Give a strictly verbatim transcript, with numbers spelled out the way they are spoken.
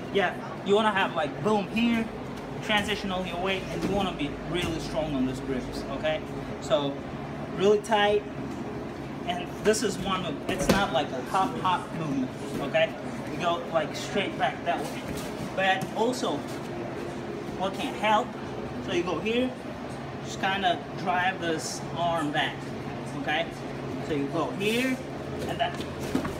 Yeah, you want to have like boom here, transitional your weight, and you want to be really strong on those grips, okay? So really tight, and this is one of, it's not like a hop hop movement, okay? You go like straight back that way. But also, what can help, so you go here, just kind of drive this arm back, okay? So you go here, and then